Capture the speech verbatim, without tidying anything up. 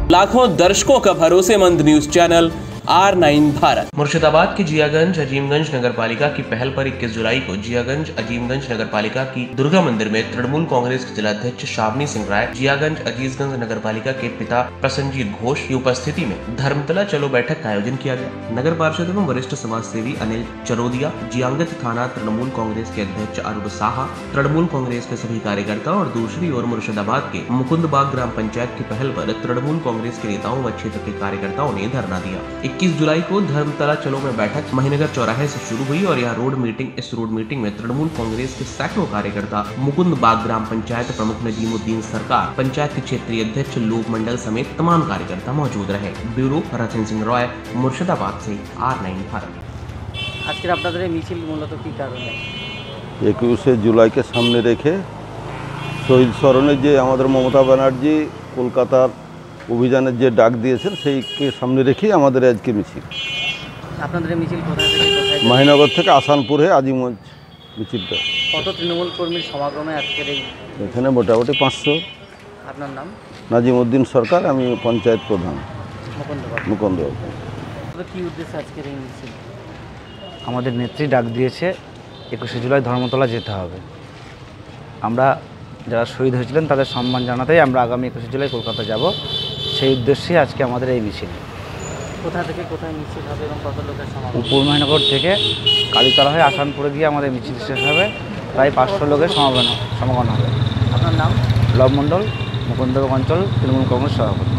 लाखों दर्शकों का भरोसेमंद news channel R nine Bharat. Murshidabad के जियागंज अजीमगंज नगर पालिका की पहल पर इक्कीस जुलाई को जियागंज अजीमगंज नगर पालिका की दुर्गा मंदिर में तृणमूल कांग्रेस के जिलाध्यक्ष शावनी सिंह राय, जियागंज अजीमगंज नगर पालिका के पिता प्रसन्नजीत घोष की उपस्थिति में धर्मतला चलो बैठक का आयोजन किया गया। नगर पार्षद एवं वरिष्ठ समाज सेवी अनिल चरोदिया, जियागंज थाना तृणमूल कांग्रेस के अध्यक्ष अरूप साहा, तृणमूल कांग्रेस के सभी कार्यकर्ता और दूसरी ओर मुर्शिदाबाद के मुकुंदबाग ग्राम पंचायत की पहल पर तृणमूल कांग्रेस के नेताओं व क्षेत्र के कार्यकर्ताओं ने धरना दिया। इक्कीस जुलाई को धर्मतला चलो में बैठक महीनगर चौराहे से शुरू हुई और यह रोड मीटिंग इस रोड मीटिंग में तृणमूल कांग्रेस के सैकड़ों कार्यकर्ता, मुकुंदबाग ग्राम पंचायत प्रमुख नजीमुद्दीन सरकार, पंचायत के क्षेत्रीय अध्यक्ष लोक मंडल समेत तमाम कार्यकर्ता मौजूद रहे। ब्यूरो रतन सिंह रॉय, मुर्शिदाबाद से आर नाइन भारत। আজকের আপনাদের এই মিছিল মূলত কি কারণে? একুশে জুলাইকে সামনে রেখে শহীদ স্মরণে যে আমাদের মমতা ব্যানার্জি কলকাতার অভিযানের যে ডাক দিয়েছেন সেইকে সামনে রেখেই আমাদের আজকে মিছিল। আপনাদের এই মিছিল কোথায় থেকে কোথায়? মহিনগর থেকে আসানপুর হয়ে আজিমগঞ্জ মিছিলটা। কত তৃণমূল কর্মীর সমাগমে আজকের এই? এখানে মোটামুটি পাঁচশো। আপনার নাম? নাজিমুদ্দিন সরকার, আমি পঞ্চায়েত প্রধান মুকুন্দবাগ। মুকুন্দবাগ। কি উদ্দেশ্যে আজকের এই মিছিল? আমাদের নেত্রী ডাক দিয়েছে একুশে জুলাই ধর্মতলা যেতে হবে। আমরা যারা শহীদ হয়েছিলেন তাদের সম্মান জানাতেই আমরা আগামী একুশে জুলাই কলকাতা যাব, সেই উদ্দেশ্যে আজকে আমাদের এই মিছিল। কোথা থেকে কোথায় মিছিল হবে এবং কত লোকের সমাগম? উপর মহিনগর থেকে কালীতলা হয়ে আসানপুরে গিয়ে আমাদের মিছিল শেষ হবে, প্রায় পাঁচশো লোকের সমাগম সমাগম হবে। আপনার নাম? লব মণ্ডল, মুকুন্দবাগ অঞ্চল তৃণমূল কংগ্রেস সভাপতি।